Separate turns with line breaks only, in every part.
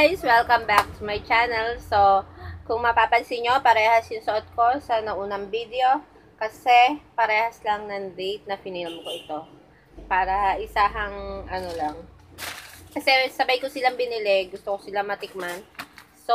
guys! Welcome back to my channel. So, kung mapapansin nyo, parehas yung suot ko sa naunang video. Kasi, parehas lang ng date na finilm ko ito. Para isahang, lang. Kasi, sabay ko silang binili. Gusto ko silang matikman. So,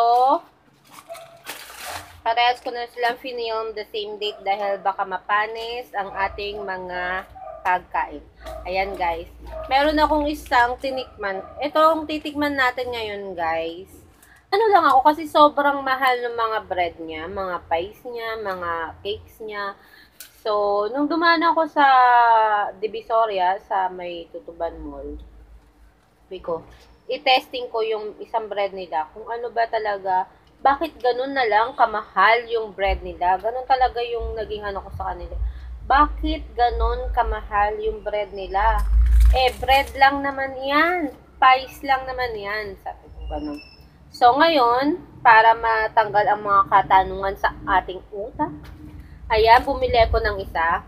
parehas ko na silang finilm the same date dahil baka mapanis ang ating mga pagkain. Ayan guys. Meron akong isang tinikman. Itong titikman natin ngayon guys. Ano lang ako kasi sobrang mahal ng mga bread niya, mga pies niya, mga cakes niya. So, nung dumaan ako sa Divisoria, sa may Tutuban Mall, sabi ko, i-testing ko yung isang bread nila. Kung ano ba talaga, bakit ganun na lang kamahal yung bread nila? Ganun talaga yung naging ano ko sa kanila. Bakit ganon kamahal yung bread nila? Bread lang naman yan. Pies lang naman yan. Sabi ko ganon. So, ngayon, para matanggal ang mga katanungan sa ating utak, ayan, bumili ako ng isa.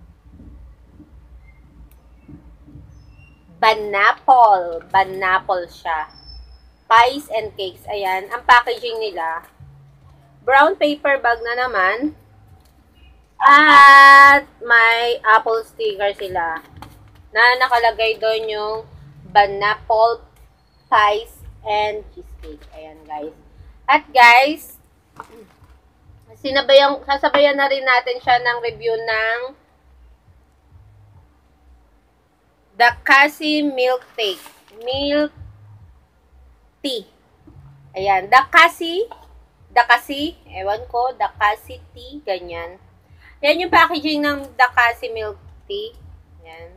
Banapol. Banapol siya. Pies and cakes. Ayan, ang packaging nila. Brown paper bag na naman. At may apple sticker sila na nakalagay doon yung Banapol Pies and Cheesecake. Ayan guys. At guys, sasabayan na rin natin siya ng review ng Dakasi Milk Tea. Ayan, Dakasi, ewan ko, Dakasi Tea, ganyan. Yan yung packaging ng Dakasi Milk Tea. Yan.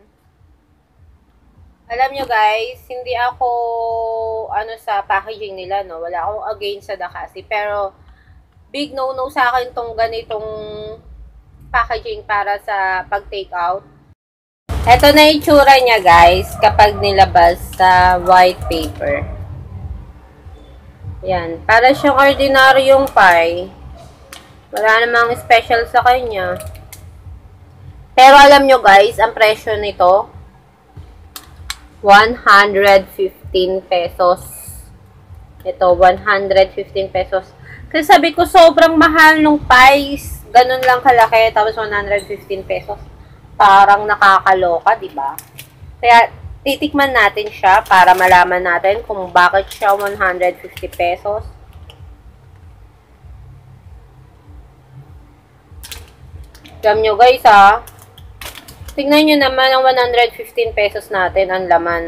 Alam nyo guys, hindi ako sa packaging nila, no? Wala akong against sa Dakasi. Pero, big no-no sa akin tong ganitong packaging para sa pag-take out. Ito na yung tsura niya guys, kapag nilabas sa white paper. Yan. Para siyang ordinaryong pie. Wala namang special sa kanya. Pero alam nyo guys, ang presyo nito, 115 pesos. Ito, 115 pesos. Kasi sabi ko, sobrang mahal nung pies. Ganun lang kalaki, tapos 115 pesos. Parang nakakaloka, diba? Kaya, titikman natin siya para malaman natin kung bakit siya 150 pesos. Alam nyo guys tingnan nyo naman ang 115 pesos natin ang laman.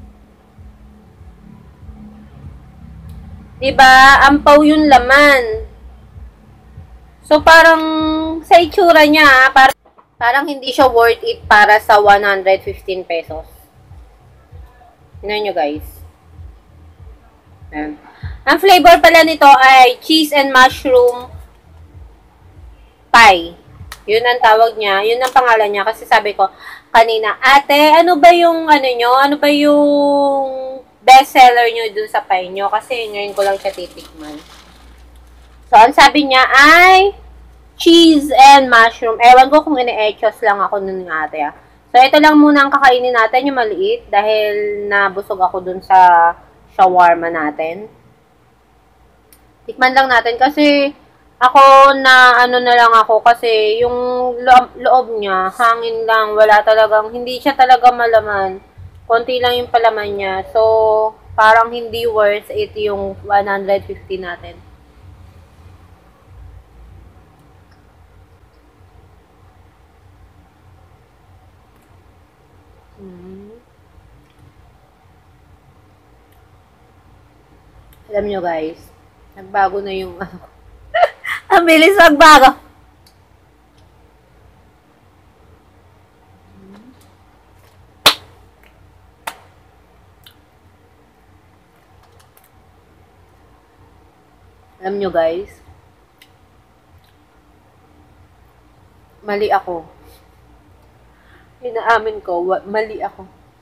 Diba? Ampaw yung laman. So parang sa itsura niya, parang hindi siya worth it para sa 115 pesos. Tingnan nyo guys. Ayan. Ang flavor pala nito ay cheese and mushroom pie. Yun ang tawag niya. Yun ang pangalan niya. Kasi sabi ko kanina, ate, ano ba yung nyo? Ano ba yung best seller nyo dun sa pie nyo? Kasi ngayon ko lang siya titikman. So, ang sabi niya ay cheese and mushroom. Ewan ko kung ini-echos lang ako nun ng ate. So, ito lang muna ang kakainin natin, yung maliit. Dahil nabusog ako dun sa shawarma natin. Tikman lang natin kasi ako na na lang ako kasi yung loob niya, hangin lang, wala talagang, hindi siya talaga malaman. Konti lang yung palaman niya. So, parang hindi worth it yung 150 natin. Alam nyo guys, nagbago na yung ang bilis magbago. Alam nyo guys, mali ako. Inaamin ko, mali ako.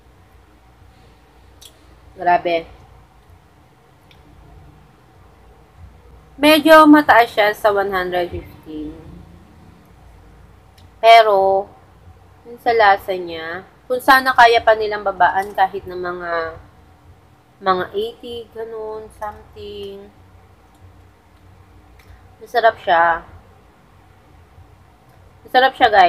Grabe. Medyo mataas siya sa 115. Pero, yung sa lasa niya, kung sana kaya pa nilang babaan kahit na mga mga 80, ganun, something. Masarap siya. Masarap siya, guys.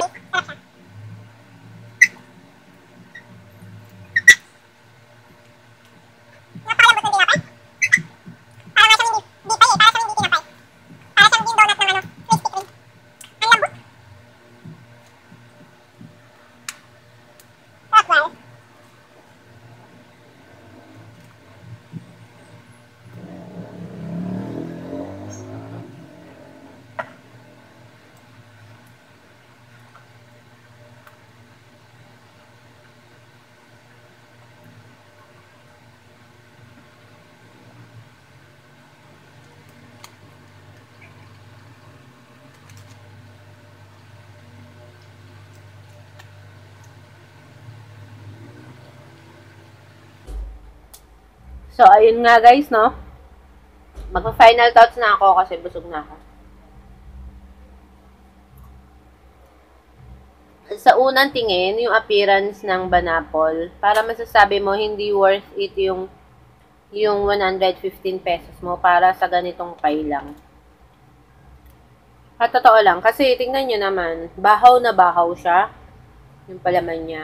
So, ayun nga guys, no? Magpa-final thoughts na ako kasi busog na ako. Sa unang tingin, yung appearance ng Banapol, para masasabi mo hindi worth it yung 115 pesos mo para sa ganitong pie lang. At totoo lang, kasi tingnan nyo naman, bahaw na bahaw siya, yung palaman niya.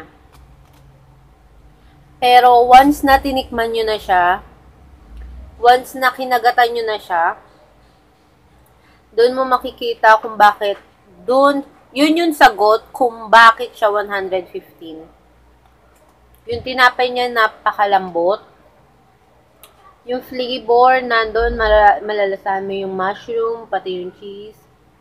Pero once na tinikman nyo na siya, once na kinagatan nyo na siya, doon mo makikita kung bakit, yun yung sagot kung bakit siya 115. Yung tinapay niya napakalambot. Yung flavor, nandun, malalasahan mo yung mushroom, pati yung cheese.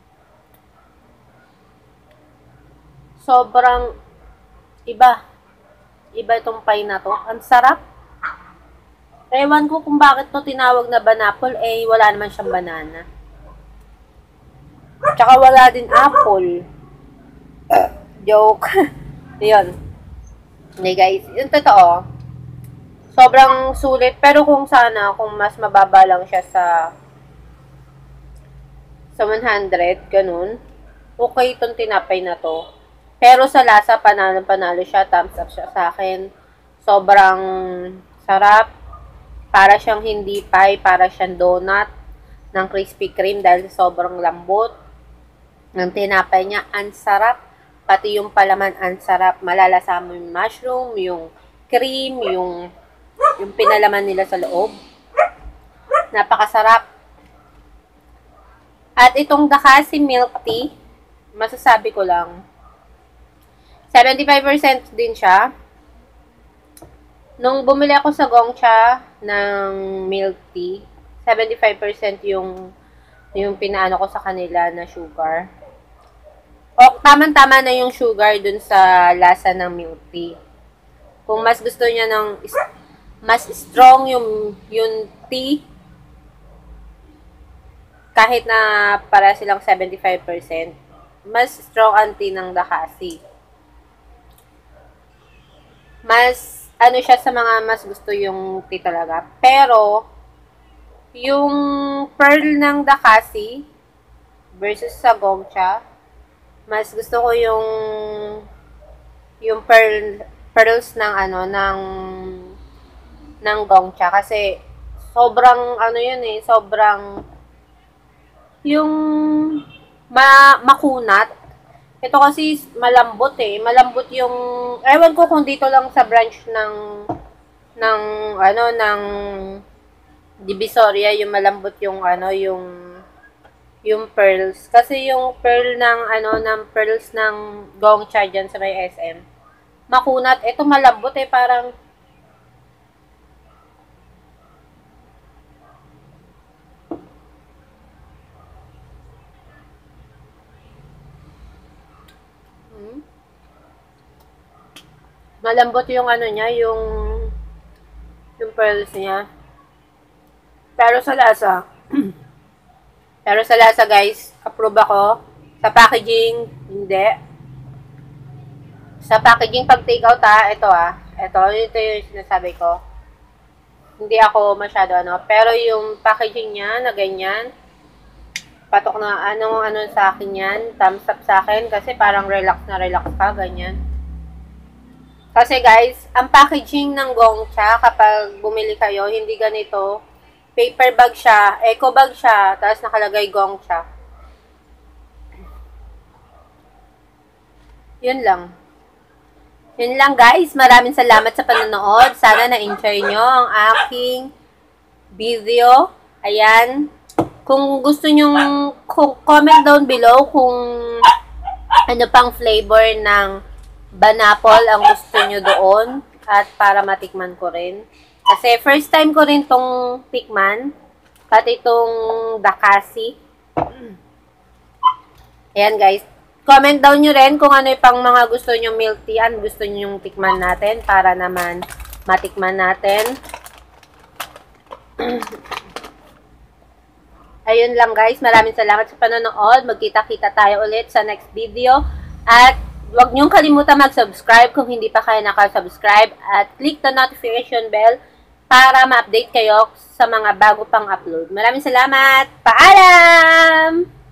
Sobrang iba. Iba itong pie na to. Ang sarap. Ewan ko kung bakit to tinawag na Banapol, eh wala naman siyang banana. Tsaka wala din apple. Joke. Yun. Okay guys, yung totoo, sobrang sulit. Pero kung mas mababa lang siya sa 100, ganun, okay itong tinapay na to. Pero sa lasa, panalo siya. Thumbs up siya sa akin. Sobrang sarap. Para siyang hindi pie. Para siyang donut ng Krispy Kreme dahil sobrang lambot. Ng tinapay niya, ang sarap. Pati yung palaman, ang sarap. Malalasa mo yung mushroom, yung cream, yung pinalaman nila sa loob. Napakasarap. At itong Dakasi milk tea, masasabi ko lang, 75% din siya. Nung bumili ako sa Gongcha ng milk tea, 75% yung pinaano ko sa kanila na sugar. O, tama-tama na yung sugar dun sa lasa ng milk tea. Kung mas gusto niya ng mas strong yung tea, kahit na para silang 75%, mas strong ang tea ng Dakasi. Mas, siya sa mga mas gusto yung tea talaga. Pero, yung pearl ng Dakasi versus sa Gongcha, mas gusto ko yung pearls ng ng Gongcha kasi sobrang sobrang yung makunat. Ito kasi malambot eh. Malambot yung, ewan ko kung dito lang sa branch ng Divisoria, yung malambot yung yung pearls. Kasi yung pearl ng pearls ng Gongcha dyan sa may SM. Makunat. Ito malambot eh, parang malambot yung niya, yung pearls niya. Pero sa lasa, guys, approve ako. Sa packaging, hindi. Sa packaging pag take out ito yung sinasabi ko. Hindi ako masyado pero yung packaging niya na ganyan, patok na ano sa akin yan, thumbs up sa akin kasi parang relax na relax ka, ganyan. Kasi guys, ang packaging ng Gongcha, kapag bumili kayo, hindi ganito. Paper bag siya, eco bag siya, tapos nakalagay Gongcha. Yun lang. Yun lang guys. Maraming salamat sa panonood. Sana na-enjoy nyo ang aking video. Ayan. Kung gusto nyo, comment down below kung ano pang flavor ng banapol ang gusto nyo doon. At para matikman ko rin. Kasi first time ko rin tong tikman. Pati itong Dakasi. Ayan guys. Comment down nyo rin kung ano yung pang mga gusto nyo milk tea, gusto nyo yung tikman natin para naman matikman natin. Ayun lang guys, maraming salamat sa panonood. Magkita-kita tayo ulit sa next video. At huwag nyong kalimutan mag-subscribe kung hindi pa kayo nakasubscribe. At click the notification bell para ma-update kayo sa mga bago pang upload. Maraming salamat! Paalam!